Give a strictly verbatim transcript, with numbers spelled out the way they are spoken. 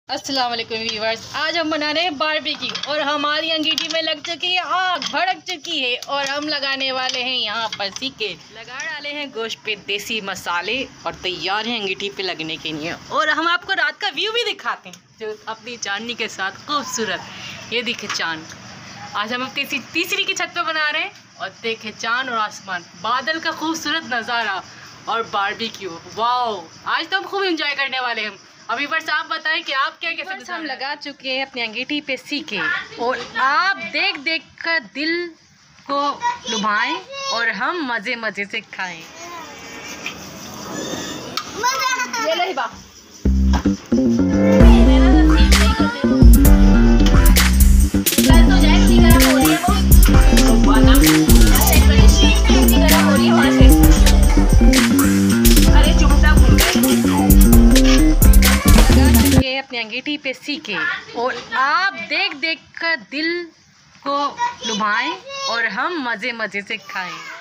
अस्सलाम वालेकुम व्यूअर्स, आज हम बना रहे हैं बारबेक्यू और हमारी अंगीठी में लग चुकी है आग, भड़क चुकी है और हम लगाने वाले हैं यहाँ पर सीके। लगा डाले हैं गोश्त पे देसी मसाले और तैयार हैं अंगीठी पे लगने के लिए। और हम आपको रात का व्यू भी दिखाते हैं जो अपनी चांदनी के साथ खूबसूरत। ये दिखे चांद। आज हम अपनी तीसरी की छत पे बना रहे हैं और देखे चांद और आसमान, बादल का खूबसूरत नज़ारा और बारबेक्यू। वाओ, आज तो हम खूब इंजॉय करने वाले हैं। अभी बस आप बताएं कि आप क्या कैसे। हम लगा चुके हैं अपनी अंगीठी पे सीके और आप देख देख कर दिल को लुभाएं और हम मजे मजे से खाएं। ये ले बा। अपनी अंगीठी पे सीके और आप देख देख कर दिल को लुभाएं और हम मजे मजे से खाएं।